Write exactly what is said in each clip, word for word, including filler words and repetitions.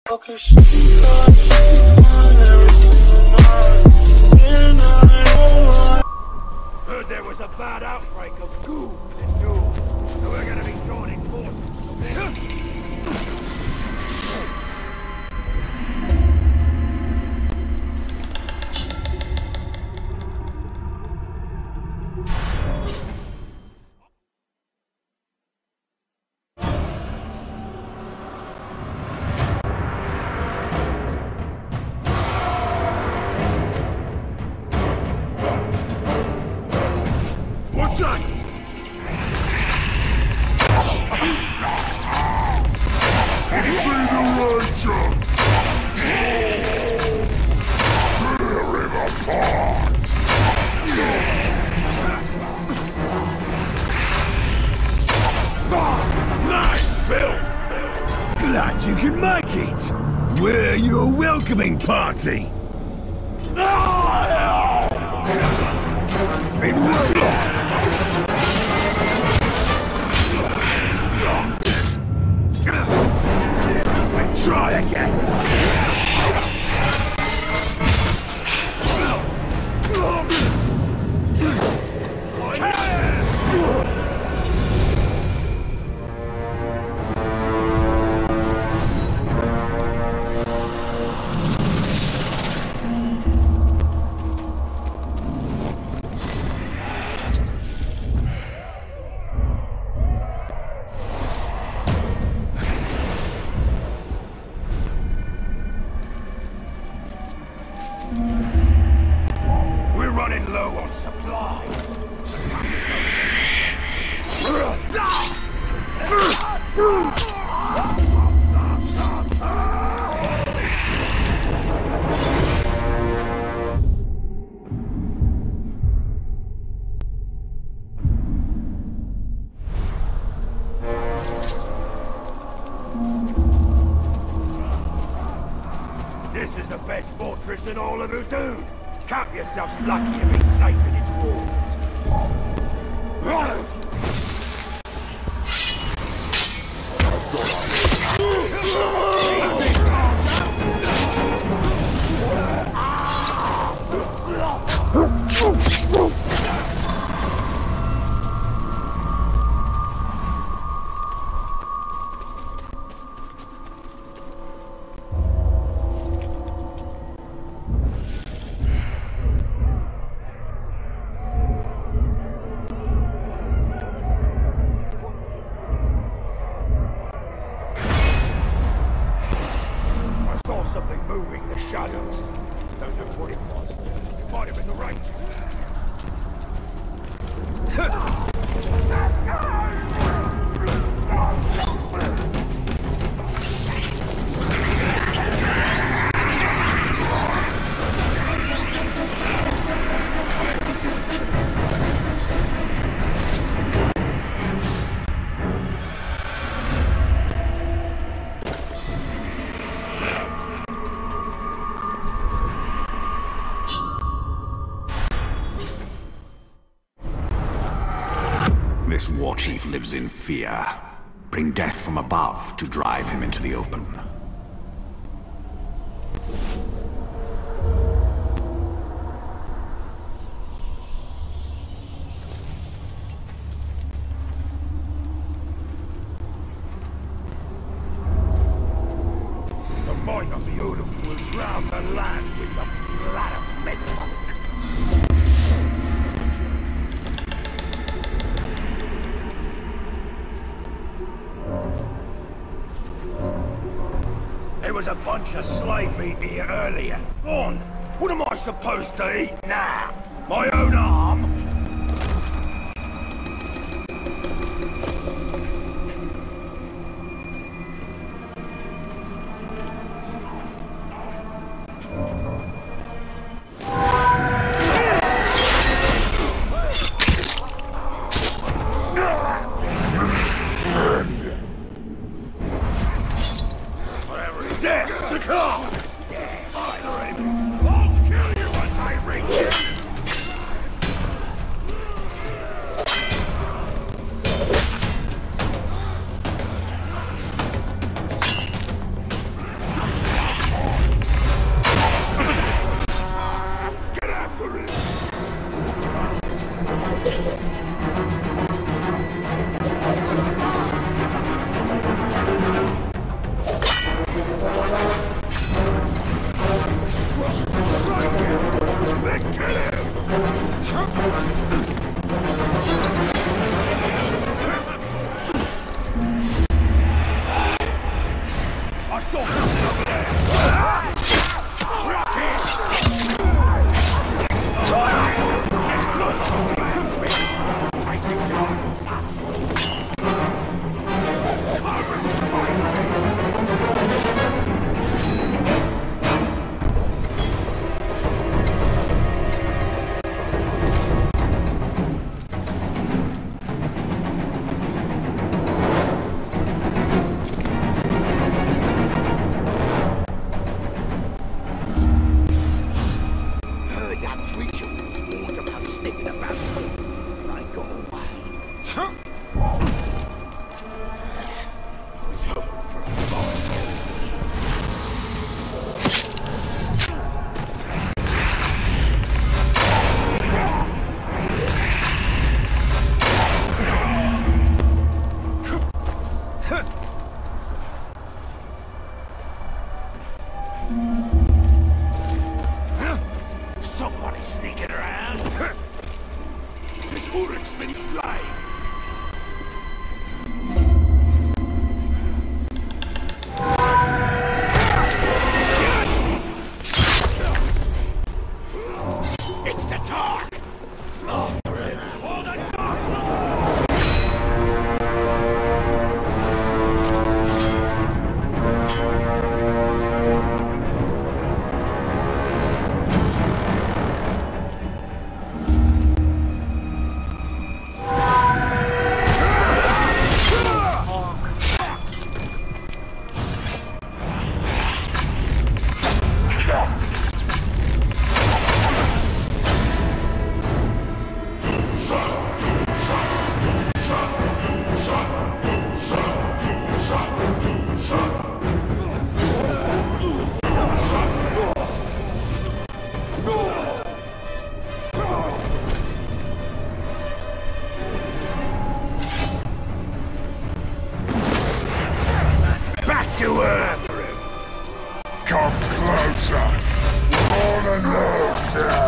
Heard there was a bad outbreak of ghouls in Europe, so we're gonna be joining forces. Glad you can make it! We're your welcoming party! Try again! We're running low on supplies. This is the best fortress in all of Udun. Count yourselves lucky to be safe in its walls. Something moving in the shadows. Don't know what it was. It might have been the rain. This war chief lives in fear. Bring death from above to drive him into the open. The might of the Uruk will drown the land with the blood of Mordor. There was a bunch of slave meat here earlier. On! What am I supposed to eat now? My own arm? There! The car! I'll kill you as I reach you! I saw something over there! Rot it! Next blood! I think somebody's sneaking around. This Uruk's been slain. It's the dark. After him. For the dark lord. To earth! Come closer! All alone now!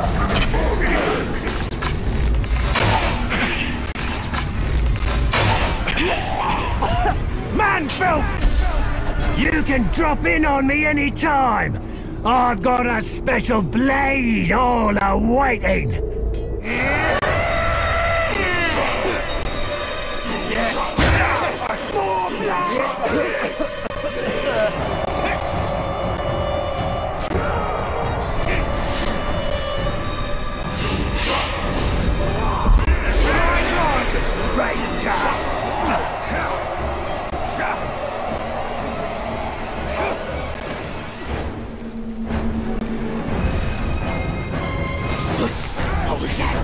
Man filth! You can drop in on me any time. I've got a special blade all awaiting. Yes! More blood! What was that?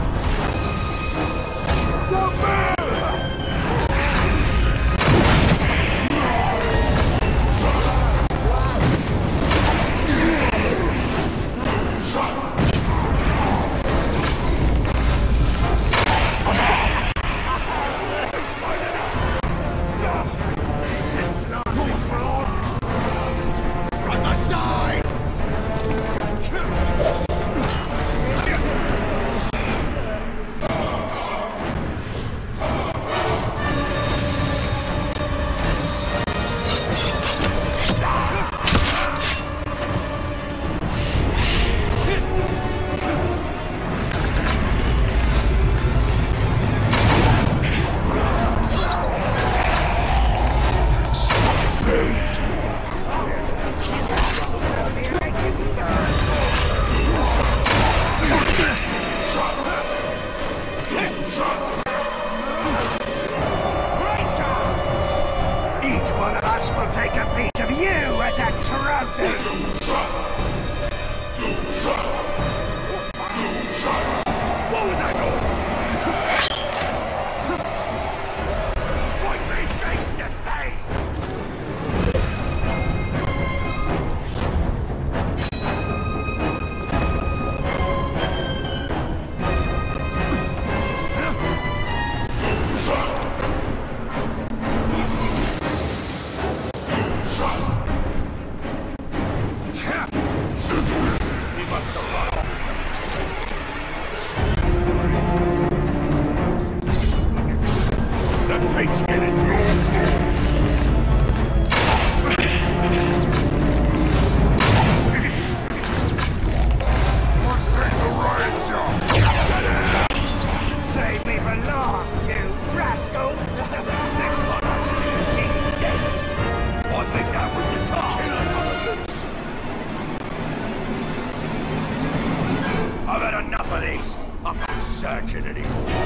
dancing anymore.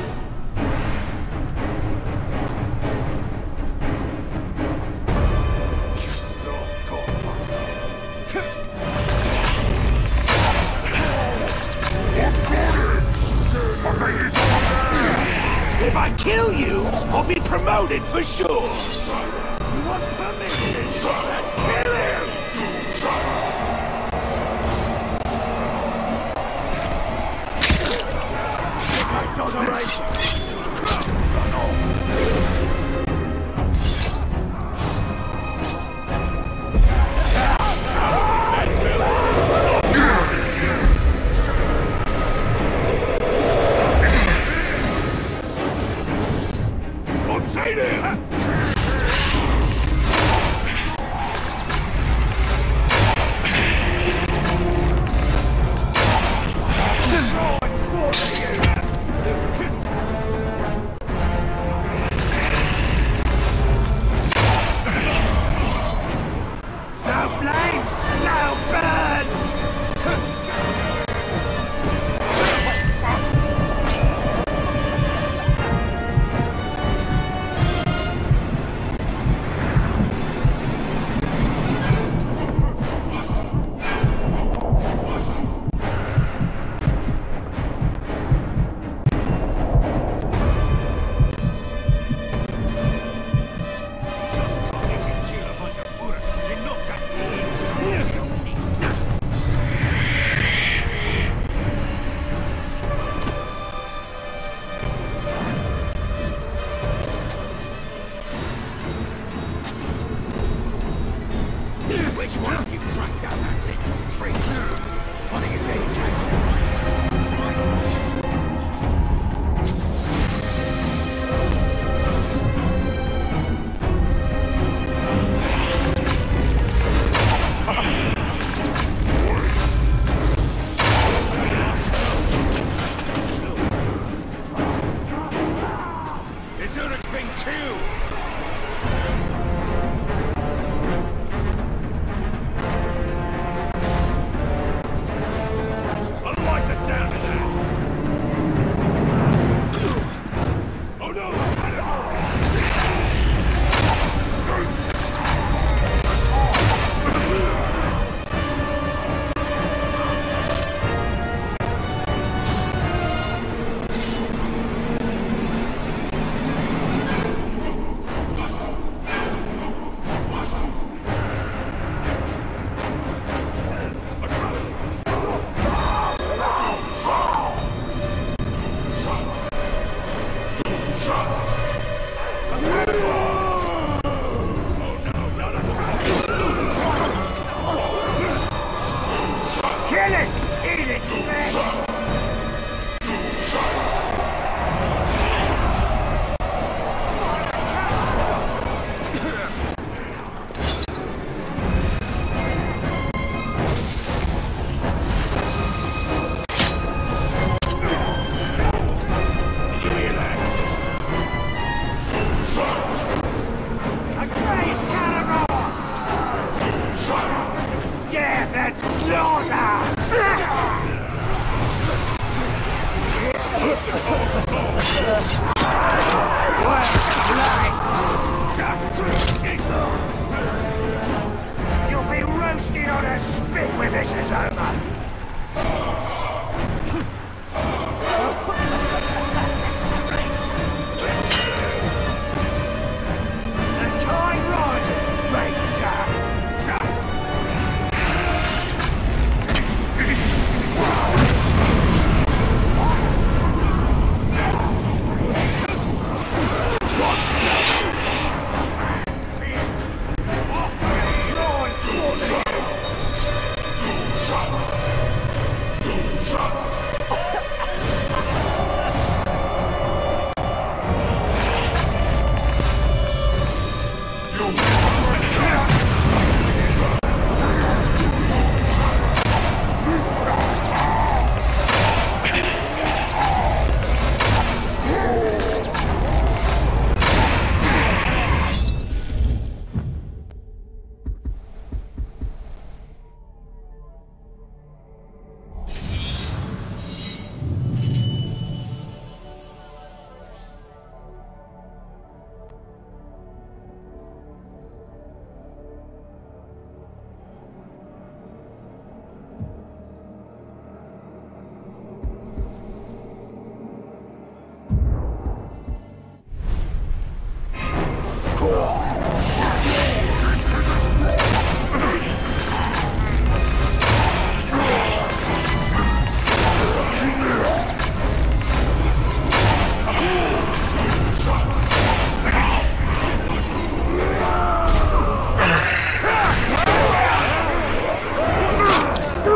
If I kill you, I'll be promoted for sure! You want permission? Let's kill him! I saw the race! Which one of you tracked down that little priest? What are you getting catch right? This Uruk's been killed! You'll be roasted on a spit when this is over! The tide rises, Ranger!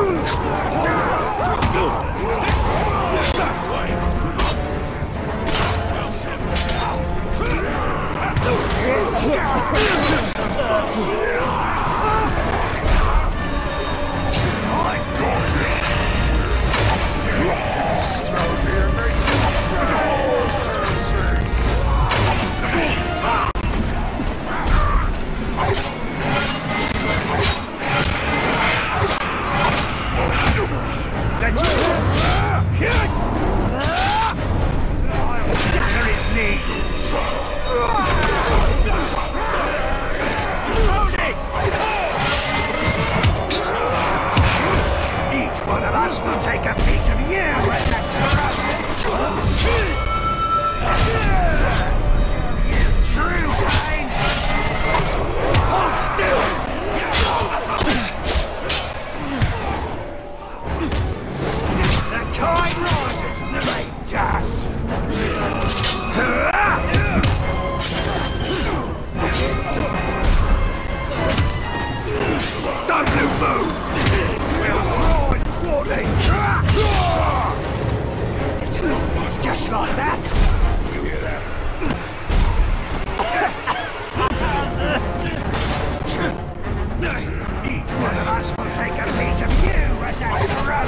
Just like that. You hear that? Each one of us will take a piece of you as our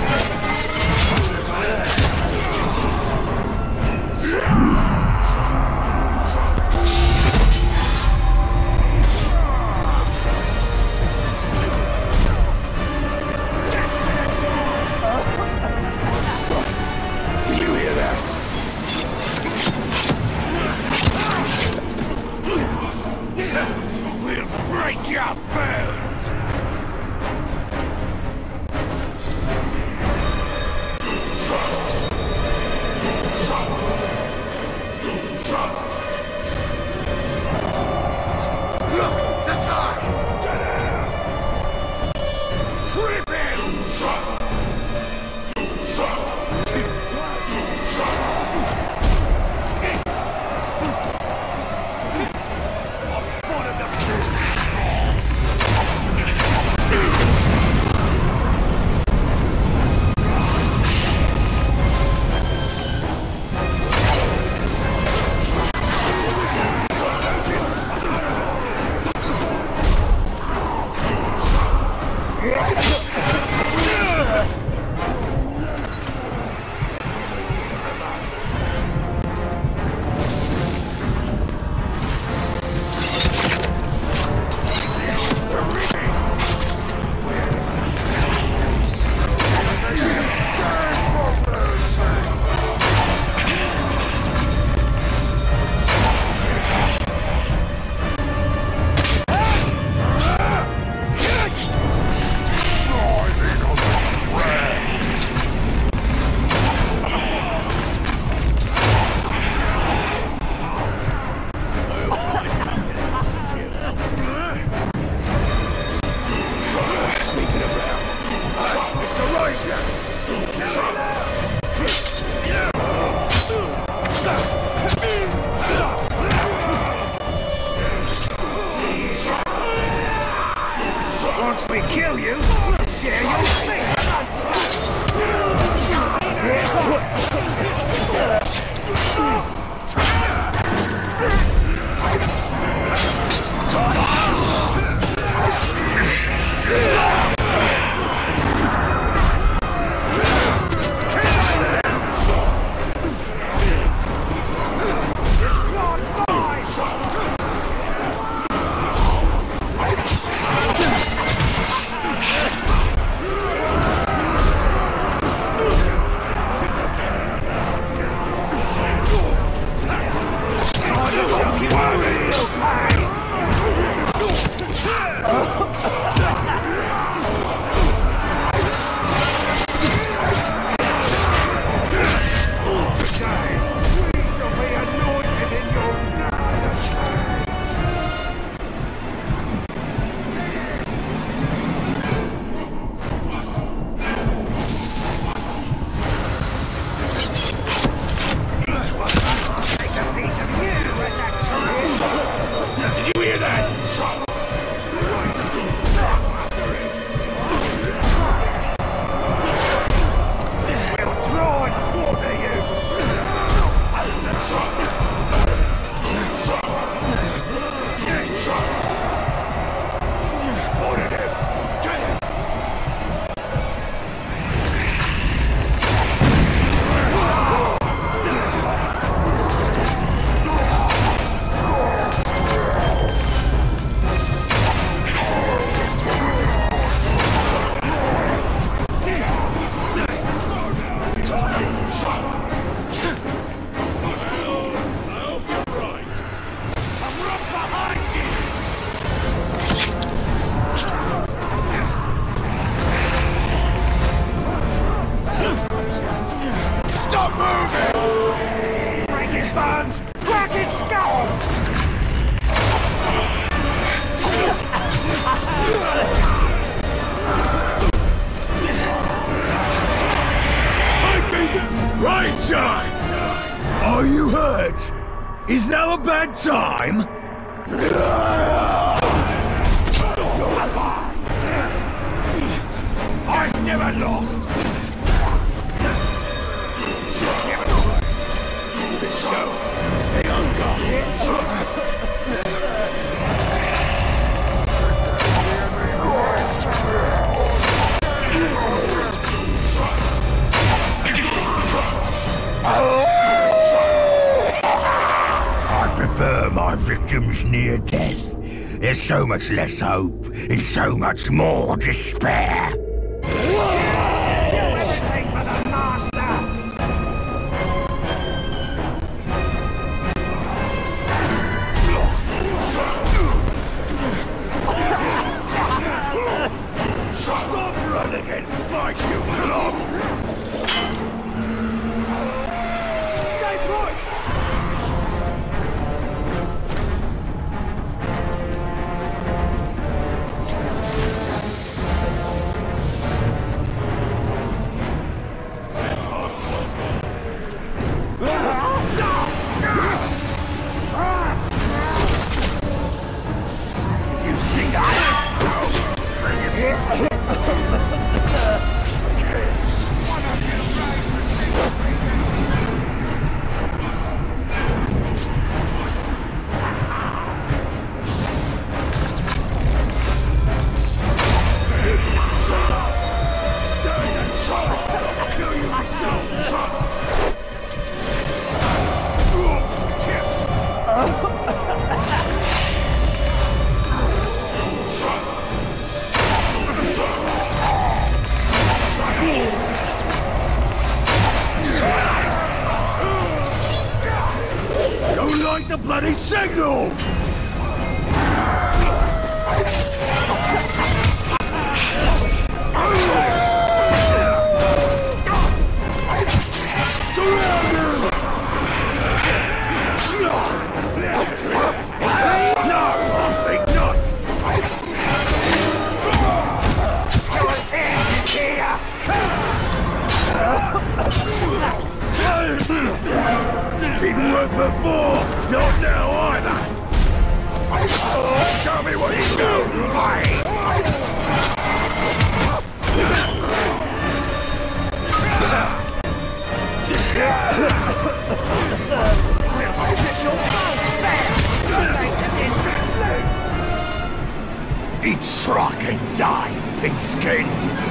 Once we kill you, we'll share your fate. This Is now a bad time? I've never lost! So, stay on guard. I prefer my victims near death. There's so much less hope and so much more despair. The bloody signal! Didn't work before! Not now either! Oh, show me what you do! Eat Srock and die, pigskin!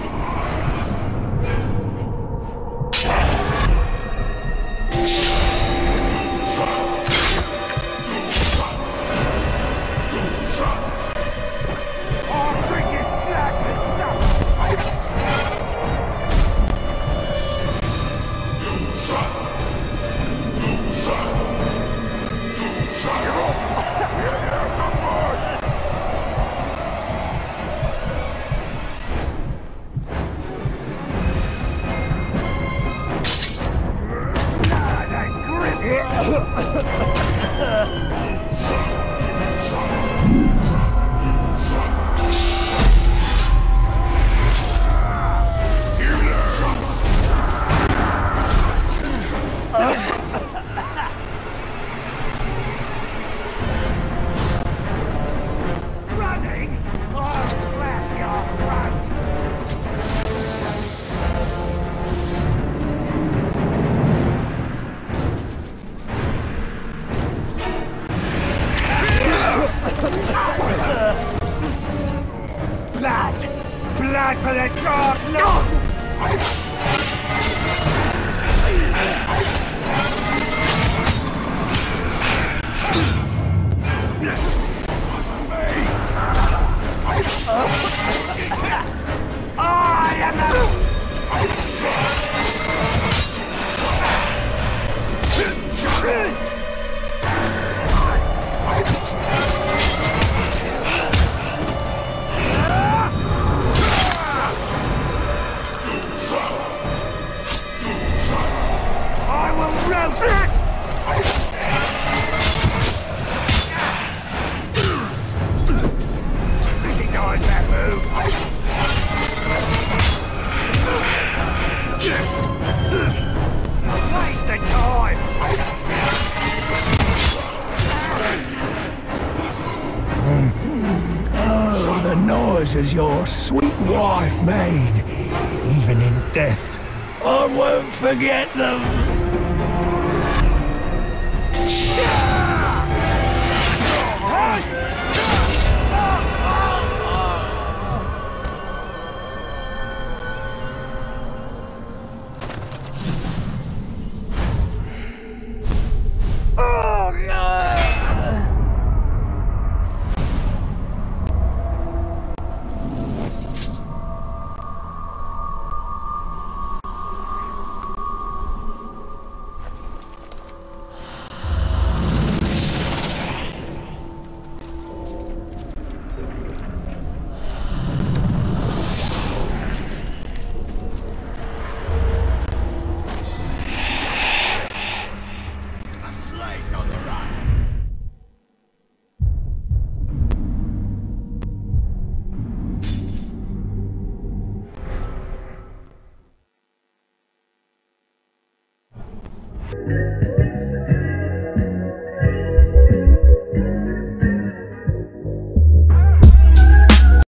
Blood for the dark lord! I am Recognize that move! those as your sweet wife made. Even in death, I won't forget them. Hey!